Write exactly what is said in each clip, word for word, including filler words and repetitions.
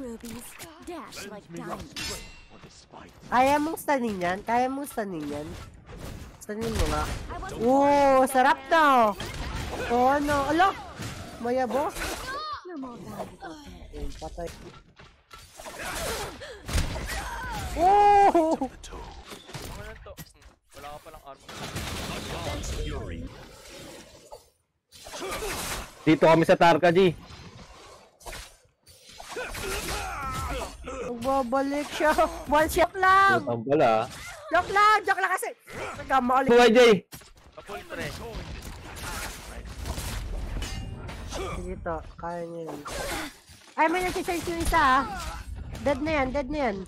rubies, dash like diamonds. Kaya mong stunin yan? Kaya mong stunin yan? Stunin mo nga. Oo, sarap to! Oo, ano? Ala! Mayabo? You're more valuable than Ayun, patay. Oh! Ano to? Wala ka palang armor. Dito kami sa Tarka, G. Magbabalik siya. One shot lang! Ang pala. Joke lang! Joke lang kasi! Nagkamali. Buhay, Jay. Kapul pre. Sige to, kaya niya yun. Ay, may nag-charge yung isa ah. Dead na yan, dead na yan.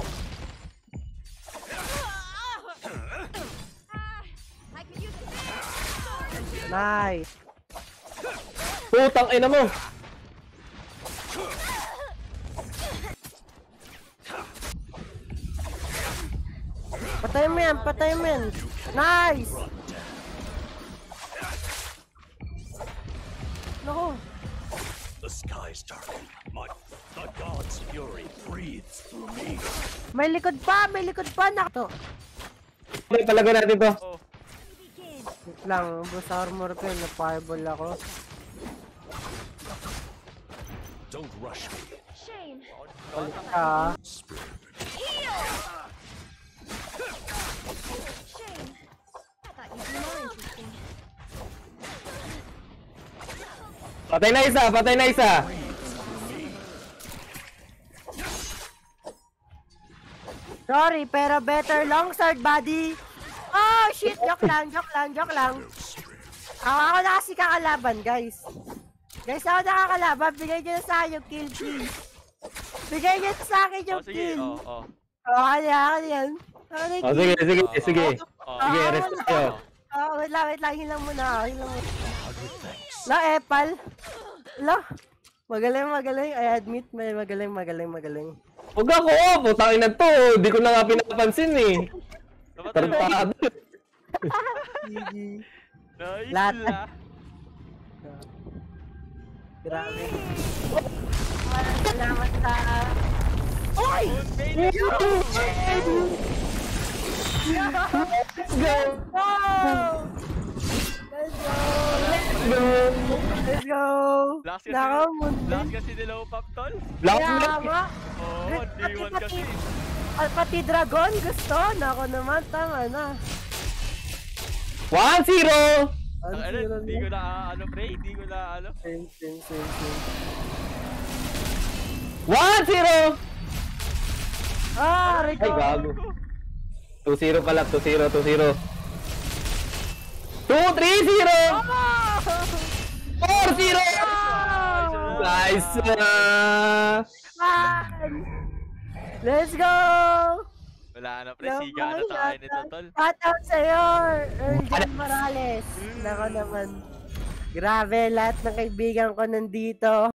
Nice. Putang ina mo. Patay mo yan, patay mo yan. Nice! Naku. The skies darken. My, the god's fury breathes through me. May likod pa, may likod pa. Nakto. Okay, palaga natin to. Oh. Wait lang, bus armor ko yun. Na-fireball ako. Don't rush me. shame. Balik ka. Spirit. Shame. I thought you'd be more interesting. Patay na isa, patay na isa. Sorry, pero better long sword, buddy. Oh, shit. Joke lang, joke lang, joke lang. Ako, ako na kasi kakalaban, guys. Guys, ako nakakalaban. Bigay nyo na sa akin yung kill, please. Bigay nyo sa akin Oh, yung sige. kill. Oh, oh. Oh, kaya, kaya yan. Ako na yung Oh, sige, kill. sige, sige. Oh. Sige, rest ko. Oh, wait lang, wait lang. Hilang muna ako, hilang muna. La, Epal. La. Magaling, magaling. I admit, may magaling, magaling, magaling. Huwag ako, putang ina to. Di ko na nga pinapansin eh. Tartado. Nice Lahat. la. Grabe. Maraming salamat sa... Oy! Let's Let's go! Let's go. Let's go! Let's go. Let's go! Last kasi, Nakamundi. last kasi nila upap tol. Black Kaya Black. nga. Oo, oh, D one kasi. At pati dragon gusto. Nako naman, tama na. one zero. Ang ano, di ko na ano pre, di ko na ano. Same, same, same, same. one zero. Ah, Ay, Rico. gago. two zero pala, two zero, two zero. two three zero. four zero. Nice. Man! Let's go! Wala na pre, siga na tayo nito tol. Shout out sa'yo, Erjan Morales. Nako naman. Grabe, lahat ng kaibigan ko nandito.